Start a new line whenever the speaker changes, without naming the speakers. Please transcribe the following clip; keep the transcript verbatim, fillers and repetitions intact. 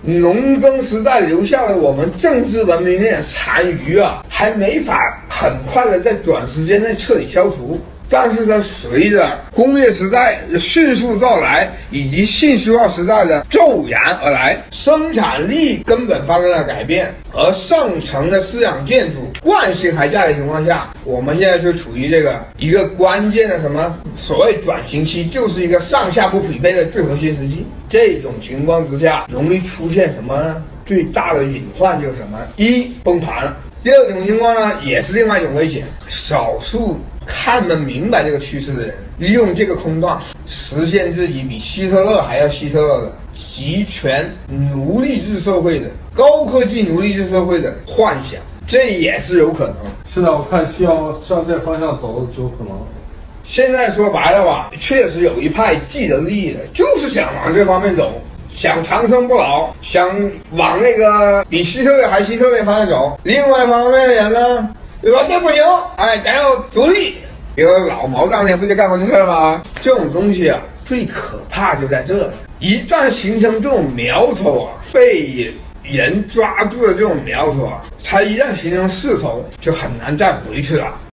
农耕时代留下了我们政治文明的残余啊，还没法很快的在短时间内彻底消除。但是它随着工业时代的迅速到来，以及信息化时代的骤然而来，生产力根本发生了改变，而上层的思想建筑惯性还在的情况下，我们现在就处于这个一个关键的什么所谓转型期，就是一个上下不匹配的最核心时期。这种情况之下，容易出现什么呢？最大的隐患就是什么？一，崩盘了。第二种情况呢，也是另外一种危险，少数看得明白这个趋势的人，利用这个空档实现自己比希特勒还要希特勒的集权奴隶制社会的高科技奴隶制社会的幻想，这也是有可能。
是的，我看需要向这方向走的就有可能。
现在说白了吧，确实有一派既得利益的，就是想往这方面走，想长生不老，想往那个比希特勒还希特勒方向走。另外一方面的人呢，对吧？这不行，哎，咱要独立。比如老毛当年不就干过这事吗？这种东西啊，最可怕就在这里。一旦形成这种苗头啊，被人抓住了这种苗头啊，它一旦形成势头，就很难再回去了。